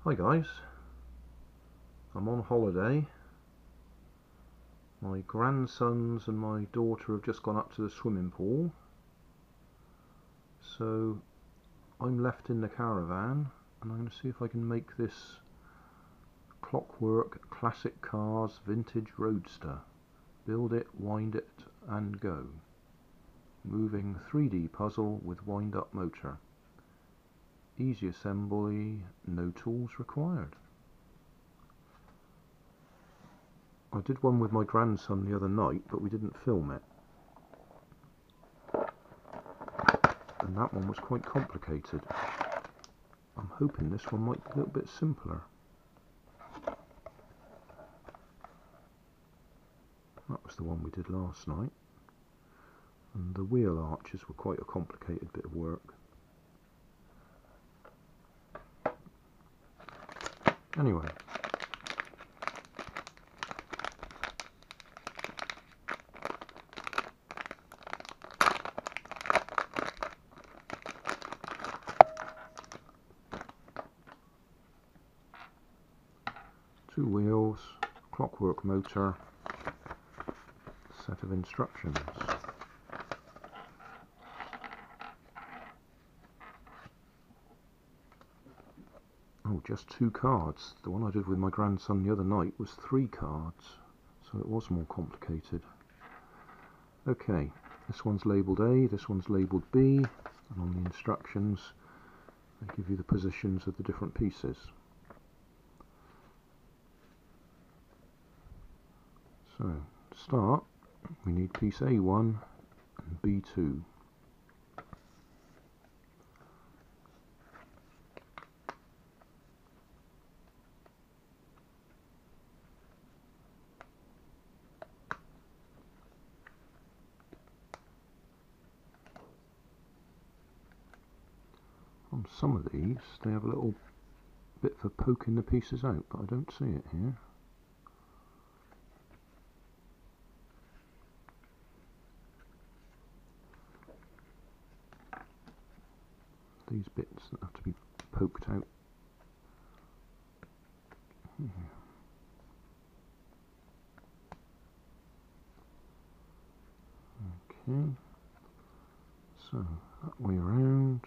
Hi guys, I'm on holiday. My grandsons and my daughter have just gone up to the swimming pool, so I'm left in the caravan and I'm going to see if I can make this Clockwork Classic Cars Vintage Roadster. Build it, wind it and go. Moving 3D puzzle with wind up motor. Easy assembly, no tools required. I did one with my grandson the other night, but we didn't film it. And that one was quite complicated. I'm hoping this one might be a little bit simpler. That was the one we did last night. And the wheel arches were quite a complicated bit of work. Anyway. Two wheels, clockwork motor, set of instructions. Oh, just 2 cards. The one I did with my grandson the other night was 3 cards, so it was more complicated. Okay, this one's labelled A, this one's labelled B, and on the instructions they give you the positions of the different pieces. So, to start, we need piece A1 and B2. On some of these, they have a little bit for poking the pieces out, but I don't see it here. These bits that have to be poked out. Okay, so that way around.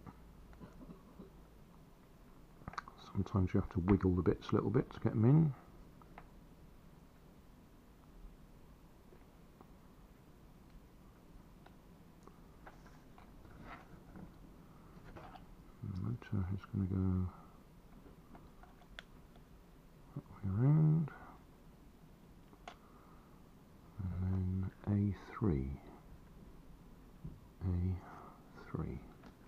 Sometimes you have to wiggle the bits a little bit to get them in. The motor is going to go that way around, and then A3. A3.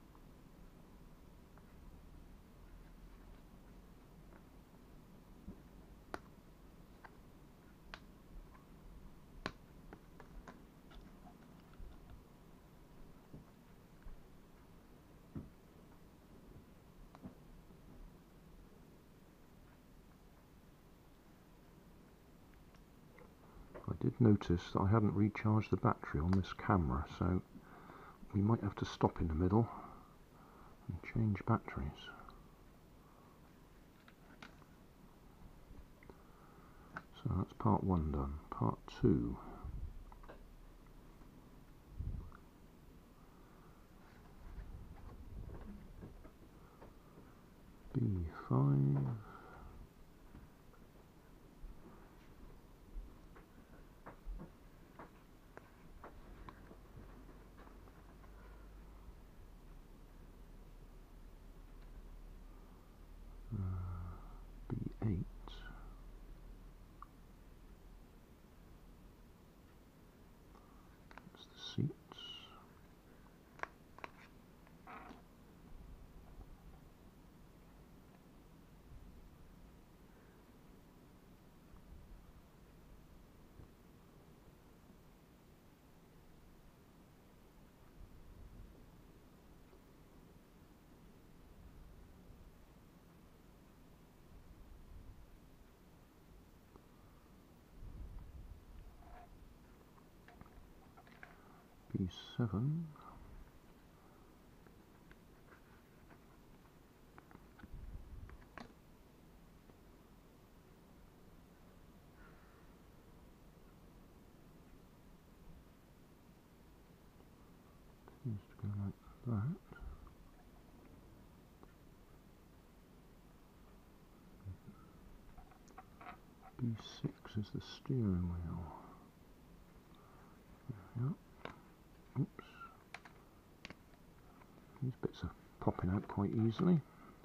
I did notice that I hadn't recharged the battery on this camera, so we might have to stop in the middle and change batteries. So that's part 1 done. Part 2. B5. B8. That's the seats. B7. Go like that. B6 is the steering wheel. Yep. Oops. These bits are popping out quite easily.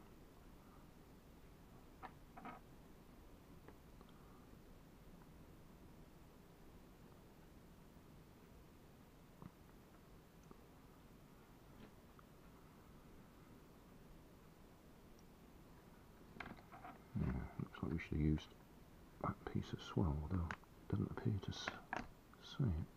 Yeah, looks like we should have used that piece of swell, although it doesn't appear to say it.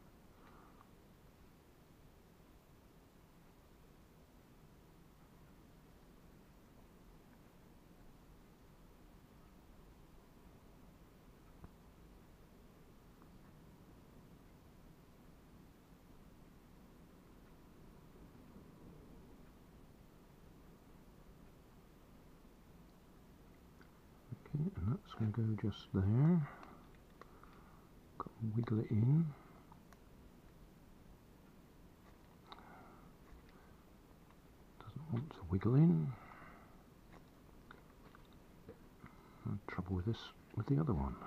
Okay, and that's going to go just there. Got to wiggle it in. Doesn't want to wiggle in. No trouble with this with the other one.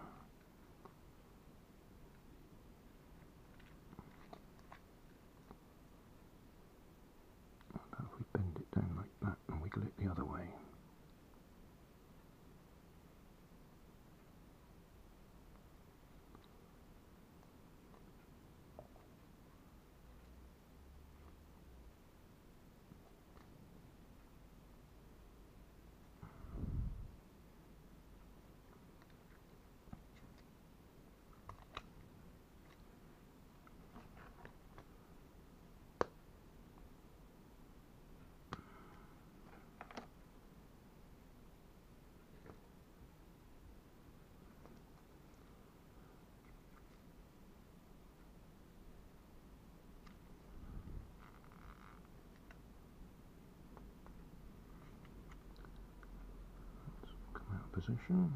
What about if we bend it down like that and wiggle it the other way? Come out of position.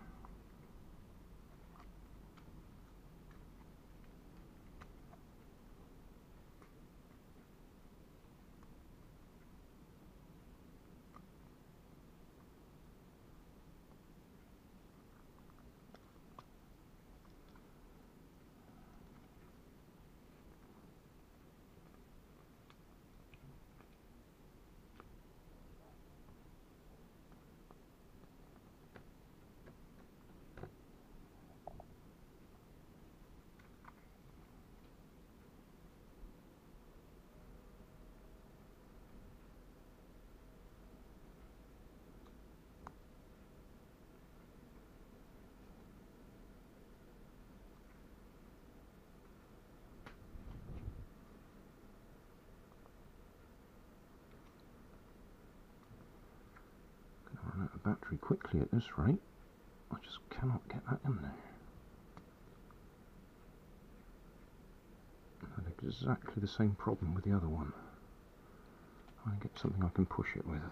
Run out of battery quickly at this rate. I just cannot get that in there. I had exactly the same problem with the other one. I get something I can push it with.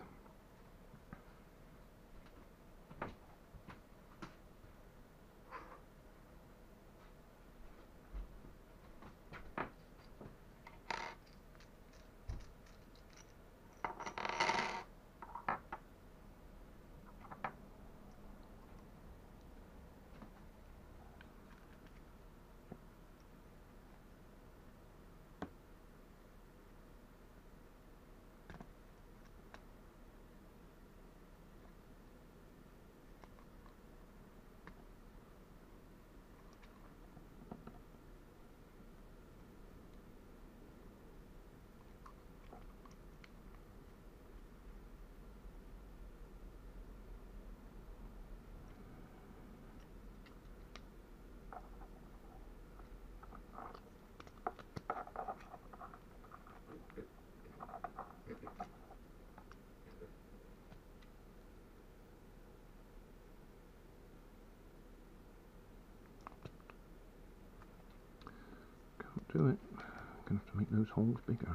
Do it. I'm going to have to make those holes bigger.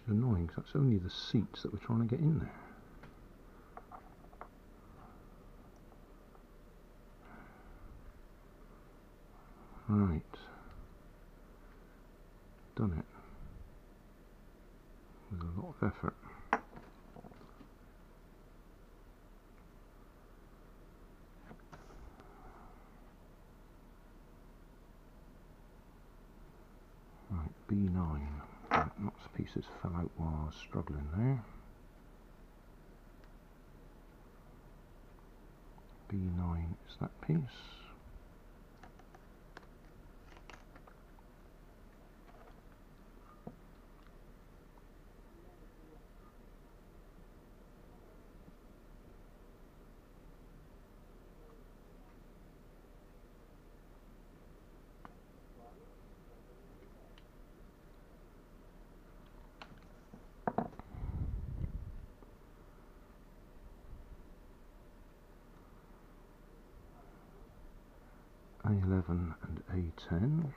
annoying because that's only the seats that we're trying to get in there. Right, done it with a lot of effort. Right, B9. Right, lots of pieces fell out while I was struggling there. B9 is that piece. A11 and A10.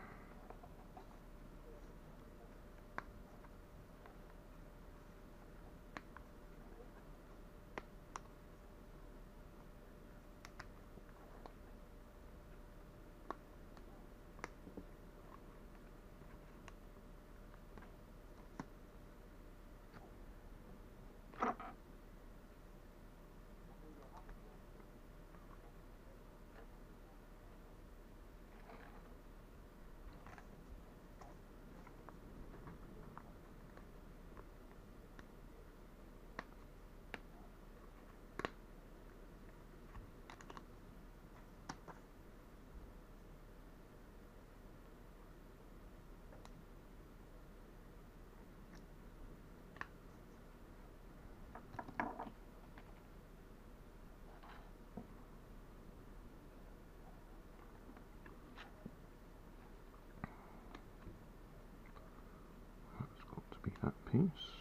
That piece.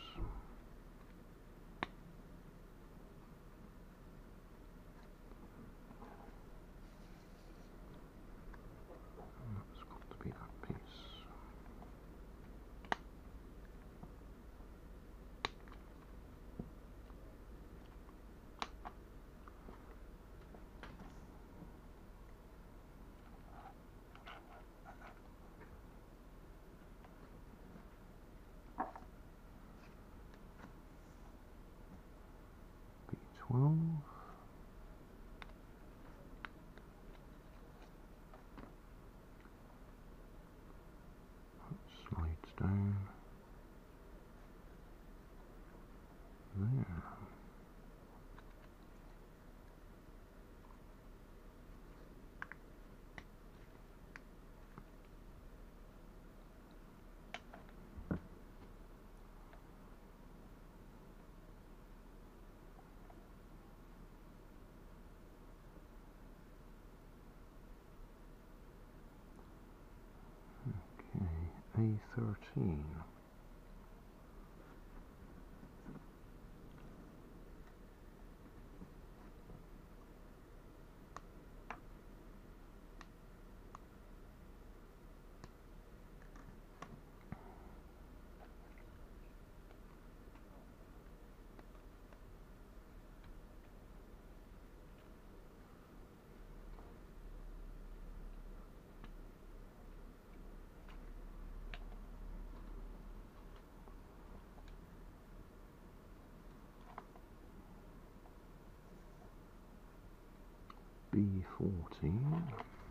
That's got to be that piece. B12. That slides down there. A13. B14.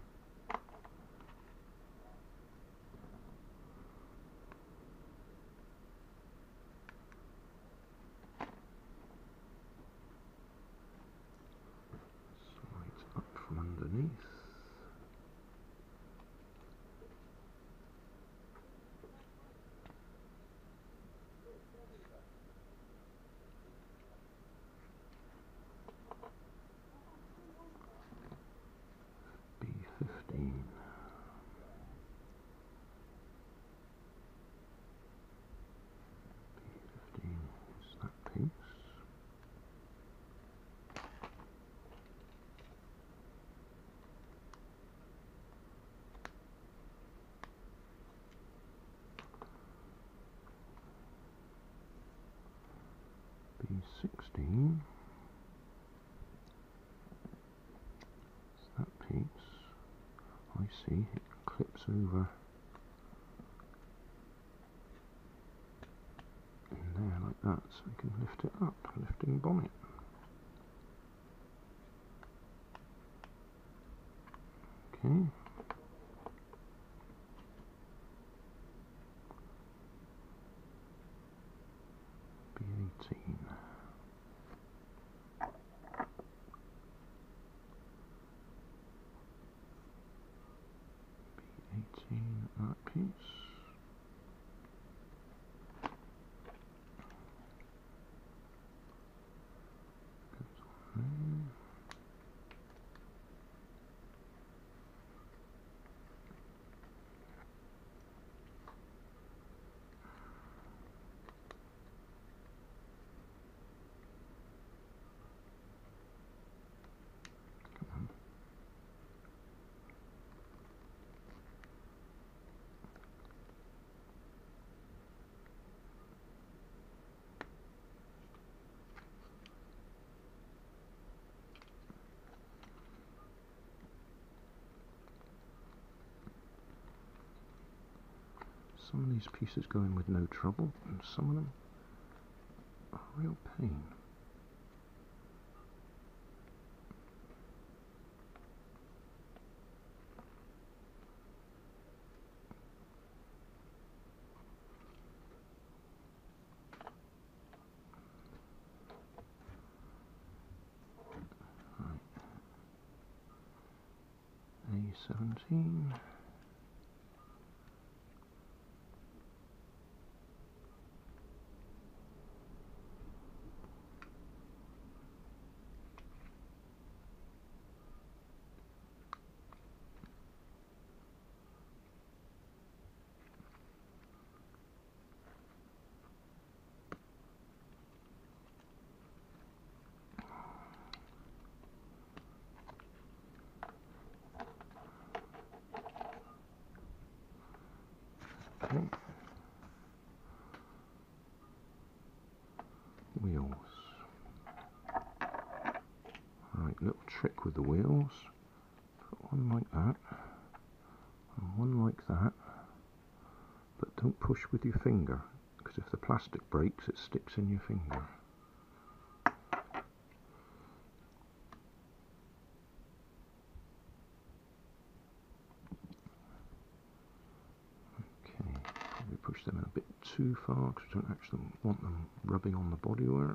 Slides up from underneath. 16. That piece, I see, it clips over in there like that, so we can lift it up, lifting bonnet. Okay. B18. B18, that piece. Some of these pieces go in with no trouble, and some of them are a real pain. Right. A17. Okay. Wheels. Right, little trick with the wheels. Put one like that, and one like that, but don't push with your finger, because if the plastic breaks, it sticks in your finger. Okay, probably push them in a bit too far, because we don't actually want them rubbing on the bodywork.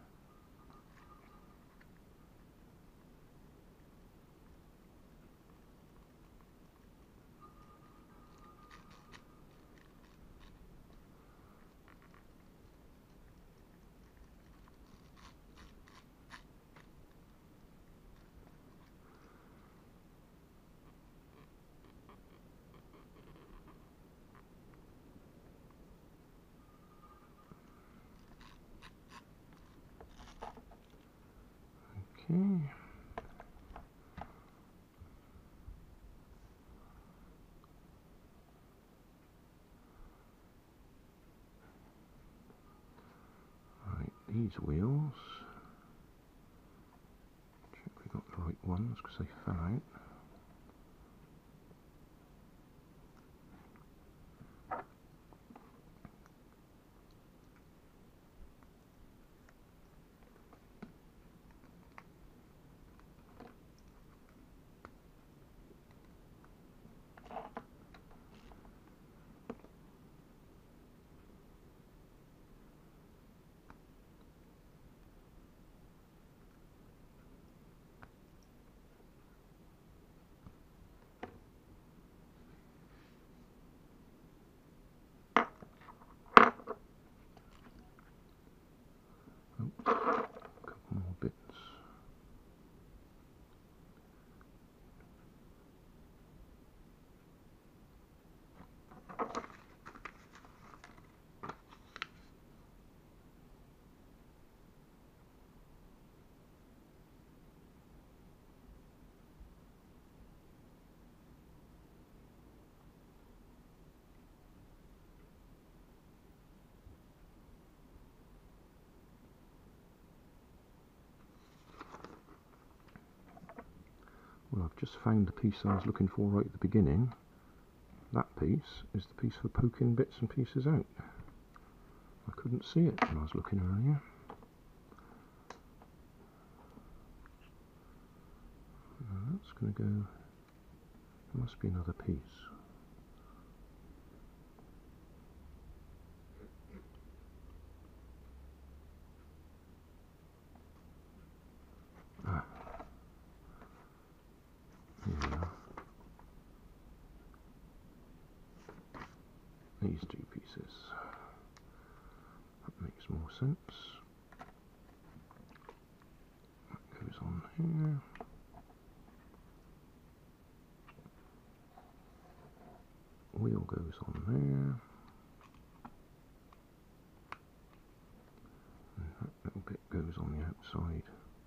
Okay. Right, these wheels. Check we got the right ones because they fell out. And I've just found the piece I was looking for right at the beginning. That piece is the piece for poking bits and pieces out. I couldn't see it when I was looking earlier. That's going to go, there must be another piece. Ah, here we are. These two pieces. That makes more sense. That goes on here. Wheel goes on there. And that little bit goes on the outside.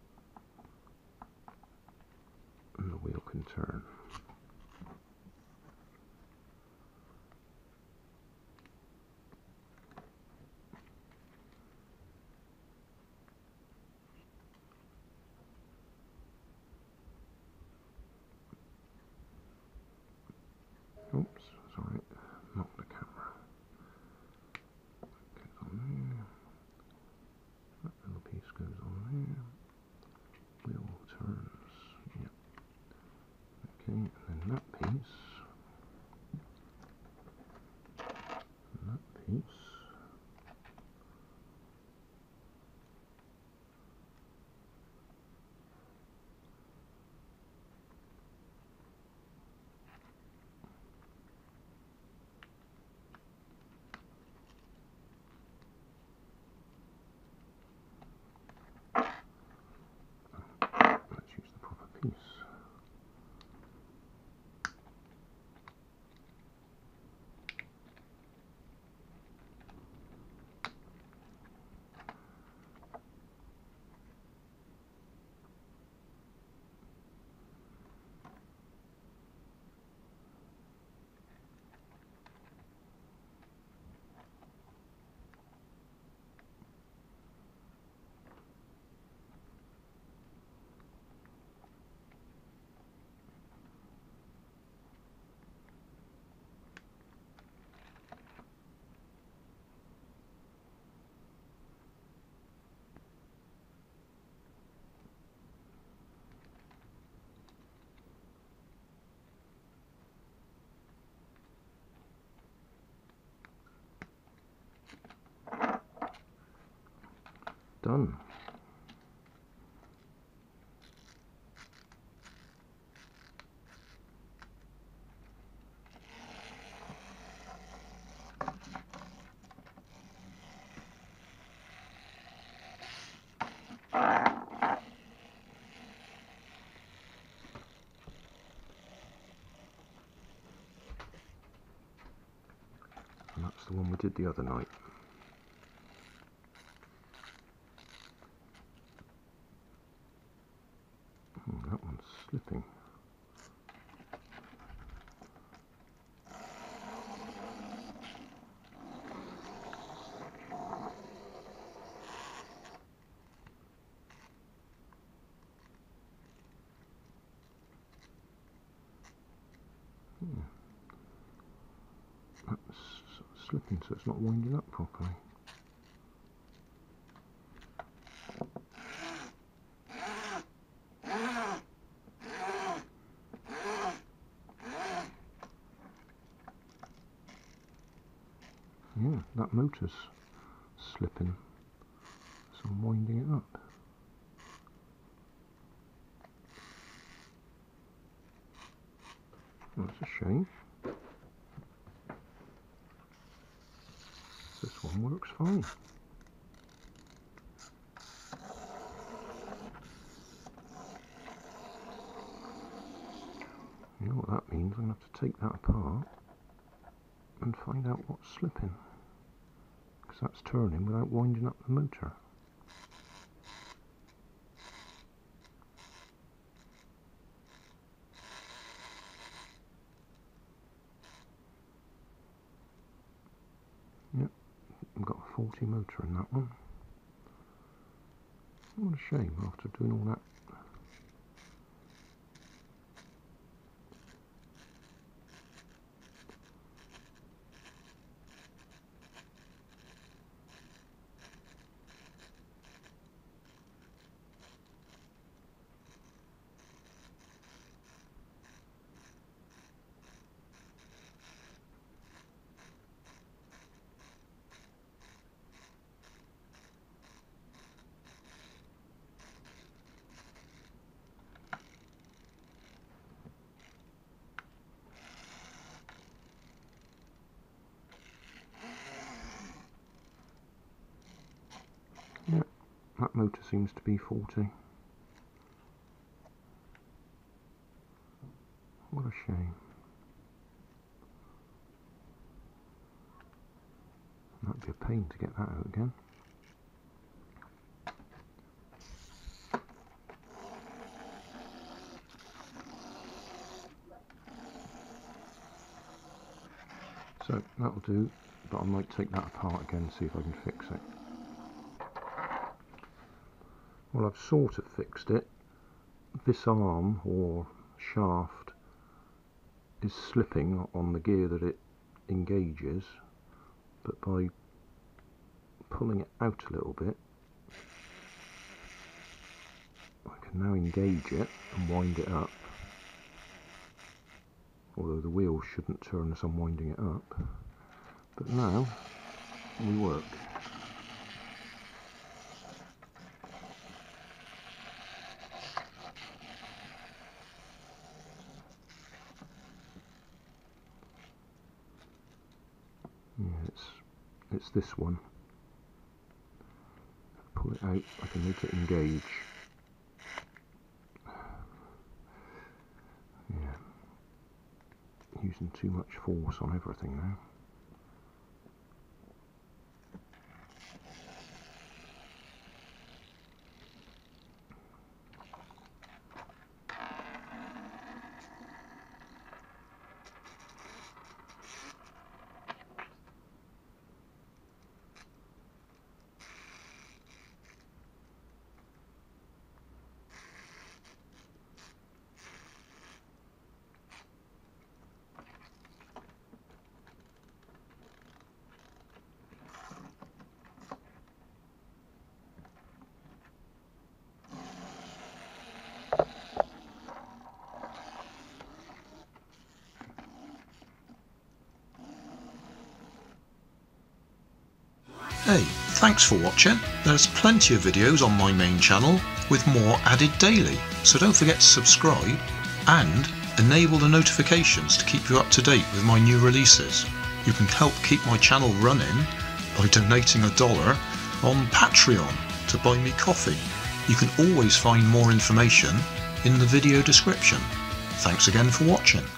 And the wheel can turn. Oops, sorry, knocked the camera. Goes on there. That little piece goes on there. Wheel turns. Yep. Okay, and then that piece. And that piece. Let's use the proper piece. Done. And that's the one we did the other night. Oh, that one's slipping. That's slipping, so it's not winding up properly. Yeah, that motor's slipping, so I'm winding it up. That's a shame. This one works fine. You know what that means? I'm going to have to take that apart and find out what's slipping, because that's turning without winding up the motor. Yep, I've got a faulty motor in that one. What a shame after doing all that. that motor seems to be faulty. What a shame. That'd be a pain to get that out again. So that'll do, but I might take that apart again and see if I can fix it. Well, I've sort of fixed it. This arm or shaft is slipping on the gear that it engages, but by pulling it out a little bit I can now engage it and wind it up, although the wheel shouldn't turn as I'm winding it up, but now we work. Yeah, it's this one. Pull it out, I can make it engage. Yeah, using too much force on everything now. Hey, thanks for watching. There's plenty of videos on my main channel with more added daily, so don't forget to subscribe and enable the notifications to keep you up to date with my new releases. You can help keep my channel running by donating $1 on Patreon to buy me coffee. You can always find more information in the video description. Thanks again for watching.